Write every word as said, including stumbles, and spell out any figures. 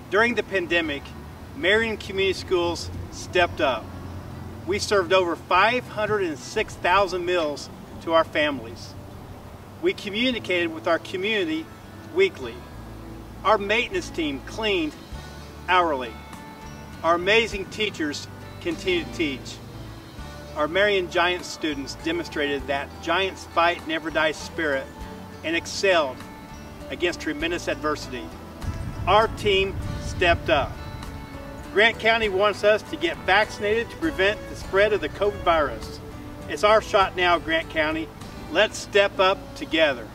During the pandemic, Marion Community Schools stepped up. We served over five hundred six thousand meals to our families. We communicated with our community weekly. Our maintenance team cleaned hourly. Our amazing teachers continue to teach. Our Marion Giants students demonstrated that Giants fight never die spirit and excelled against tremendous adversity. Our team stepped up. Grant County wants us to get vaccinated to prevent the spread of the COVID virus. It's our shot now, Grant County. Let's step up together.